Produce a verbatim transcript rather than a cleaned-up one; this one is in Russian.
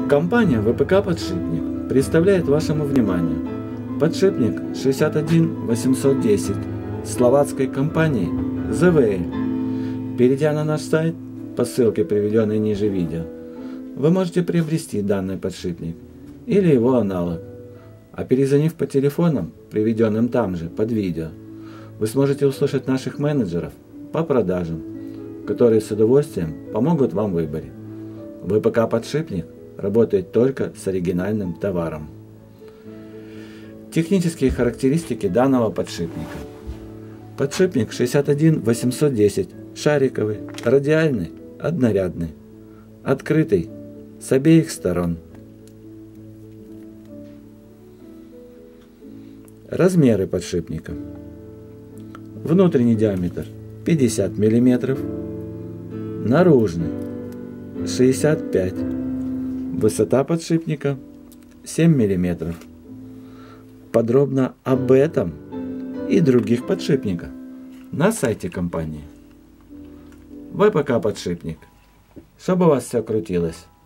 Компания ВПК «Подшипник» представляет вашему вниманию подшипник шестьдесят один восемьсот десять словацкой компании зэ вэ эль. Перейдя на наш сайт по ссылке, приведенной ниже видео, вы можете приобрести данный подшипник или его аналог. А перезвонив по телефонам, приведенным там же под видео, вы сможете услышать наших менеджеров по продажам, которые с удовольствием помогут вам в выборе. ВПК «Подшипник» работает только с оригинальным товаром. Технические характеристики данного подшипника. Подшипник шестьдесят один восемьсот десять шариковый, радиальный, однорядный, открытый с обеих сторон. Размеры подшипника. Внутренний диаметр пятьдесят миллиметров, наружный шестьдесят пять, высота подшипника семь миллиметров. Подробно об этом и других подшипниках на сайте компании. ВПК «Подшипник». Чтобы у вас все крутилось.